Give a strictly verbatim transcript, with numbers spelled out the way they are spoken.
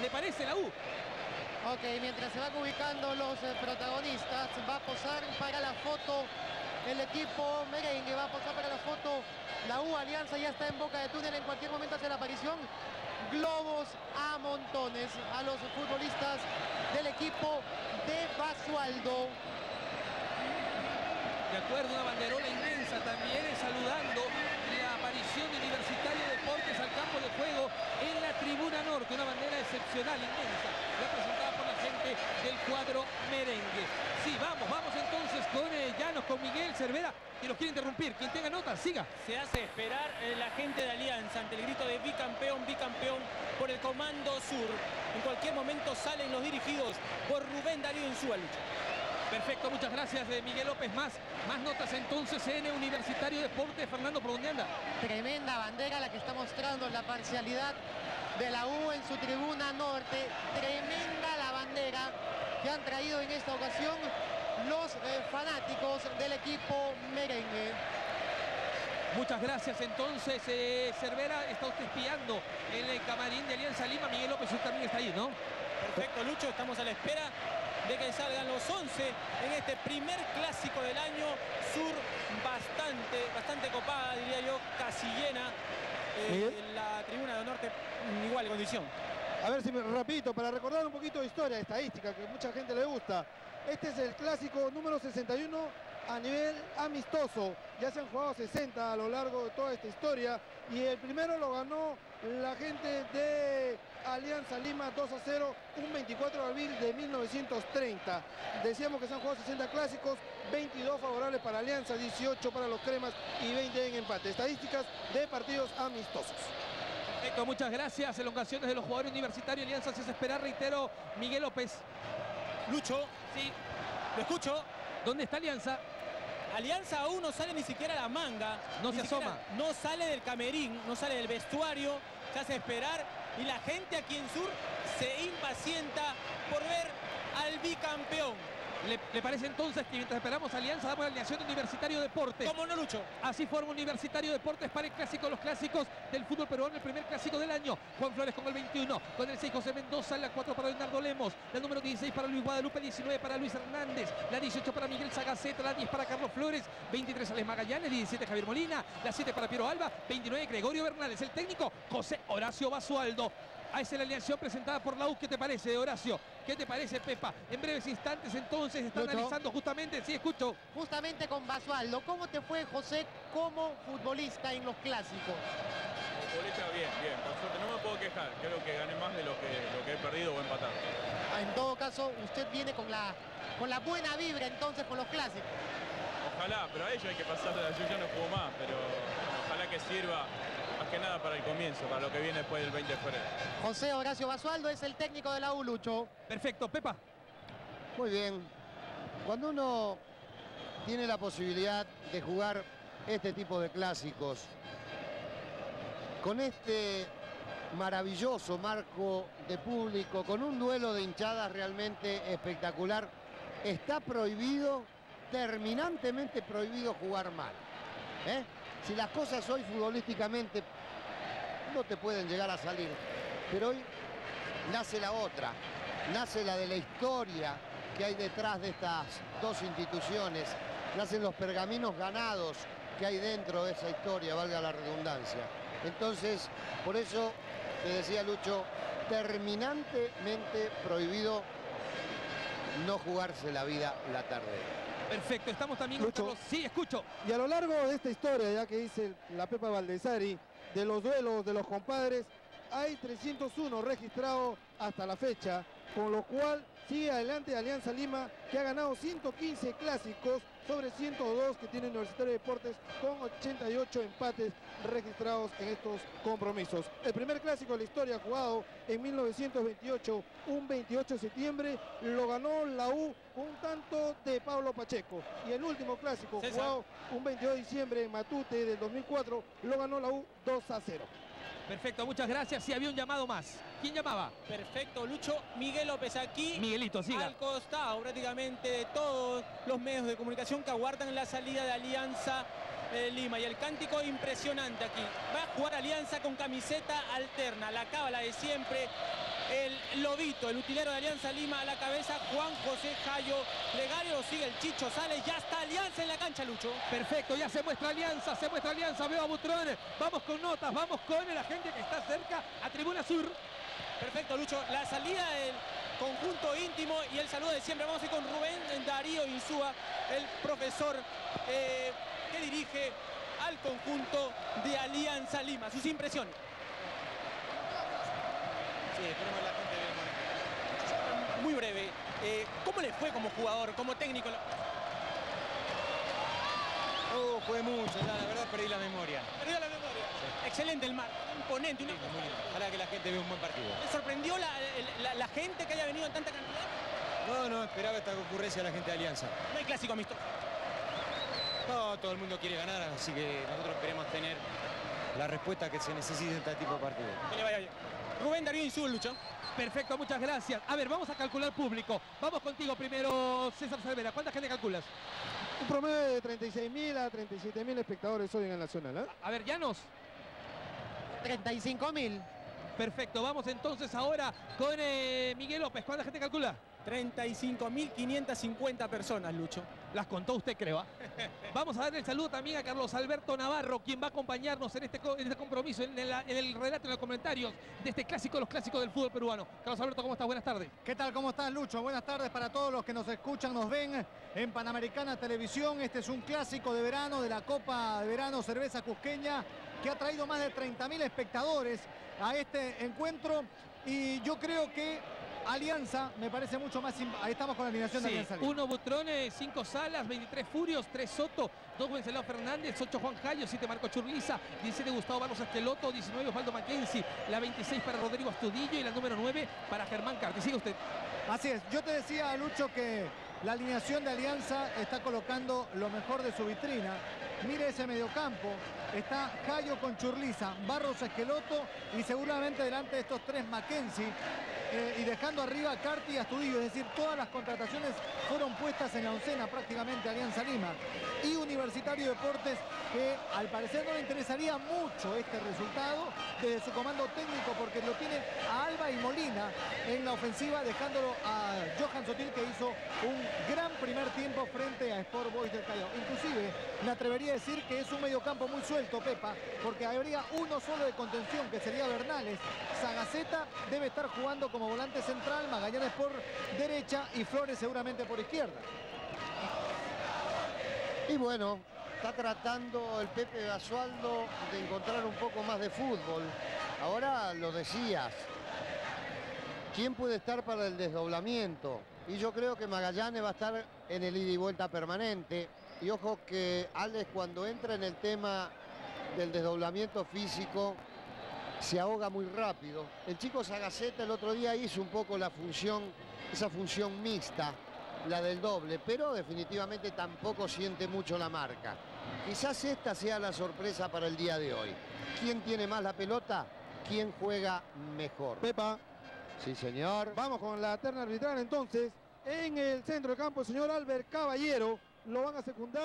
¿Le parece la U? Ok, mientras se van ubicando los eh, protagonistas, va a posar para la foto el equipo merengue, va a posar para la foto la U. Alianza ya está en boca de túnel, en cualquier momento hace la aparición. Globos a montones a los futbolistas del equipo de Basualdo. De acuerdo, una banderola inmensa también saludando la aparición de Universitario de Deportes al campo de juego en la tribuna norte. Una bandera excepcional, inmensa, representada por la gente del cuadro merengue. Sí, vamos, vamos entonces con eh, Llanos, con Miguel Cervera, que los quiere interrumpir. Quien tenga nota, siga. Se hace esperar eh, la gente de Alianza ante el grito de bicampeón, bicampeón por el Comando Sur. En cualquier momento salen los dirigidos por Rubén Darío Insúa, Lucho. Perfecto, muchas gracias de Miguel López. Más, más notas entonces en Universitario Deportes. Fernando, ¿por dónde anda? Tremenda bandera la que está mostrando la parcialidad de la U en su tribuna norte. Tremenda la bandera que han traído en esta ocasión los eh, fanáticos del equipo merengue. Muchas gracias entonces, eh, Cervera. Está usted espiando en el camarín de Alianza Lima. Miguel López, usted también está ahí, ¿no? Perfecto, Lucho, estamos a la espera de que salgan los once en este primer clásico del año. Sur bastante, bastante copada, diría yo, casi llena. Eh, la tribuna de norte en igual condición. A ver si me rapidito, para recordar un poquito de historia, estadística, que mucha gente le gusta. Este es el clásico número sesenta y uno a nivel amistoso. Ya se han jugado sesenta a lo largo de toda esta historia. Y el primero lo ganó la gente de Alianza Lima dos a cero, un veinticuatro de abril de mil novecientos treinta. Decíamos que se han jugado sesenta clásicos, veintidós favorables para Alianza, dieciocho para los cremas y veinte en empate. Estadísticas de partidos amistosos. Perfecto, muchas gracias. Elongaciones de los jugadores universitarios. Alianza se hace esperar, reitero, Miguel López. Lucho, sí, lo escucho. ¿Dónde está Alianza? Alianza aún no sale ni siquiera a la manga. No se asoma. No sale del camerín, no sale del vestuario. Se hace esperar y la gente aquí en Sur se impacienta por ver al bicampeón. ¿Le, ¿Le parece entonces que mientras esperamos Alianza damos la alineación de Universitario Deportes? ¿Cómo no, Lucho? Así forma Universitario Deportes para el clásico, los clásicos del fútbol peruano, el primer clásico del año. Juan Flores con el veintiuno, con el seis José Mendoza, la cuatro para Leonardo Lemos, la número dieciséis para Luis Guadalupe, diecinueve para Luis Hernández, la dieciocho para Miguel Sagaceta, la diez para Carlos Flores, veintitrés Alex Magallanes, diecisiete Javier Molina, la siete para Piero Alba, veintinueve Gregorio Bernales, el técnico José Horacio Basualdo. A esa es la alineación presentada por la U. ¿Qué te parece, Horacio? ¿Qué te parece, Pepa? En breves instantes entonces están Lucho, analizando justamente, sí, escucho. Justamente con Basualdo. ¿Cómo te fue, José, como futbolista en los clásicos? Futbolista bien, bien, por suerte no me puedo quejar. Creo que gané más de lo que, lo que he perdido o empatado. En todo caso, usted viene con la, con la buena vibra entonces con los clásicos. Ojalá, pero a ellos hay que pasarle. Yo ya no juego más, pero ojalá que sirva más que nada para el comienzo, para lo que viene después del veinte de febrero. José Horacio Basualdo es el técnico de la U, Lucho. Perfecto, Pepa. Muy bien. Cuando uno tiene la posibilidad de jugar este tipo de clásicos, con este maravilloso marco de público, con un duelo de hinchadas realmente espectacular, está prohibido, terminantemente prohibido jugar mal. ¿eh? Si las cosas hoy futbolísticamente no te pueden llegar a salir, pero hoy nace la otra, nace la de la historia que hay detrás de estas dos instituciones, nacen los pergaminos ganados que hay dentro de esa historia, valga la redundancia. Entonces, por eso te decía Lucho, terminantemente prohibido no jugarse la vida la tarde. Perfecto, estamos también Lucho. con Carlos. Sí, escucho. Y a lo largo de esta historia, ya que dice la Pepa Valdesari, de los duelos de los compadres, hay trescientos uno registrados hasta la fecha, con lo cual sigue adelante Alianza Lima, que ha ganado ciento quince clásicos sobre ciento dos que tiene Universitario de Deportes, con ochenta y ocho empates registrados en estos compromisos. El primer clásico de la historia, jugado en mil novecientos veintiocho, un veintiocho de septiembre, lo ganó la U un tanto de Pablo Pacheco. Y el último clásico, César, jugado un veintidós de diciembre en Matute del dos mil cuatro, lo ganó la U dos a cero. Perfecto, muchas gracias. Sí, había un llamado más. ¿Quién llamaba? Perfecto, Lucho. Miguel López aquí. Miguelito, siga. Al costado prácticamente de todos los medios de comunicación que aguardan la salida de Alianza eh, Lima. Y el cántico impresionante aquí. Va a jugar Alianza con camiseta alterna. La cábala de siempre. El lobito, el utilero de Alianza Lima a la cabeza, Juan José Jayo Legario, lo sigue el Chicho Sales, ya está Alianza en la cancha, Lucho. Perfecto, ya se muestra Alianza, se muestra Alianza, veo a Butrón, vamos con notas, vamos con la gente que está cerca a Tribuna Sur. Perfecto, Lucho, la salida del conjunto íntimo y el saludo de siempre. Vamos a ir con Rubén Darío Insúa, el profesor eh, que dirige al conjunto de Alianza Lima. Sus impresiones. Sí, esperemos que la gente vea. Muy breve, eh, ¿cómo le fue como jugador, como técnico? Oh, fue mucho, ya, la verdad perdí la memoria. Perdió la memoria. Sí. Excelente el mar, imponente. Una... Muy bien. Ojalá que la gente vea un buen partido. ¿Le sorprendió la, la, la gente que haya venido en tanta cantidad? No, no, esperaba esta concurrencia de la gente de Alianza. No hay clásico amistoso. No, todo el mundo quiere ganar, así que nosotros queremos tener la respuesta que se necesita en este tipo de partidos. Que le vaya bien. Rubén Darío Insúa, Lucho. Perfecto, muchas gracias. A ver, vamos a calcular público. Vamos contigo primero, César Cervera. ¿Cuánta gente calculas? Un promedio de treinta y seis mil a treinta y siete mil espectadores hoy en el Nacional, ¿eh? A ver, Llanos. treinta y cinco mil. Perfecto, vamos entonces ahora con eh, Miguel López. ¿Cuánta gente calcula? treinta y cinco mil quinientas cincuenta personas, Lucho. Las contó usted, creo. ¿eh? Vamos a darle el saludo también a Carlos Alberto Navarro, quien va a acompañarnos en este, en este compromiso, en el, en el relato, en los comentarios de este clásico, los clásicos del fútbol peruano. Carlos Alberto, ¿cómo estás? Buenas tardes. ¿Qué tal? ¿Cómo estás, Lucho? Buenas tardes para todos los que nos escuchan, nos ven en Panamericana Televisión. Este es un clásico de verano de la Copa de Verano Cerveza Cusqueña, que ha traído más de treinta mil espectadores a este encuentro. Y yo creo que Alianza me parece mucho más... Ahí estamos con la alineación Sí, de Alianza Lima. uno Butrones, cinco Salas, veintitrés Furios, tres Soto, dos Wenceslao Fernández, ocho Juan Jayo, siete Marco Churliza, diecisiete Gustavo Barros Esqueloto, diecinueve Osvaldo Mackenzie, la veintiséis para Rodrigo Astudillo y la número nueve para Germán Carti. Sigue usted. Así es. Yo te decía, Lucho, que la alineación de Alianza está colocando lo mejor de su vitrina. Mire ese mediocampo. Está Jayo con Churliza, Barros Esqueloto y seguramente delante de estos tres Mackenzie. Eh, y dejando arriba a Carti y Astudillo, es decir, todas las contrataciones fueron puestas en la oncena prácticamente Alianza Lima. Y Universitario Deportes, que al parecer no le interesaría mucho este resultado desde su comando técnico, porque lo tiene a Alba y Molina en la ofensiva, dejándolo a Johan Sotil, que hizo un gran primer tiempo frente a Sport Boys del Callao. Inclusive me atrevería a decir que es un mediocampo muy suelto, Pepa, porque habría uno solo de contención, que sería Bernales. Sagaceta debe estar jugando como volante central, Magallanes por derecha y Flores seguramente por izquierda. Y bueno, está tratando el Pepe Basualdo de encontrar un poco más de fútbol. Ahora lo decías, ¿quién puede estar para el desdoblamiento? Y yo creo que Magallanes va a estar en el ida y vuelta permanente. Y ojo que Alex, cuando entra en el tema del desdoblamiento físico, se ahoga muy rápido. El chico Sagaceta el otro día hizo un poco la función, esa función mixta, la del doble, pero definitivamente tampoco siente mucho la marca. Quizás esta sea la sorpresa para el día de hoy. ¿Quién tiene más la pelota? ¿Quién juega mejor? Pepa. Sí, señor. Vamos con la terna arbitral entonces. En el centro del campo, el señor Albert Caballero. Lo van a secundar.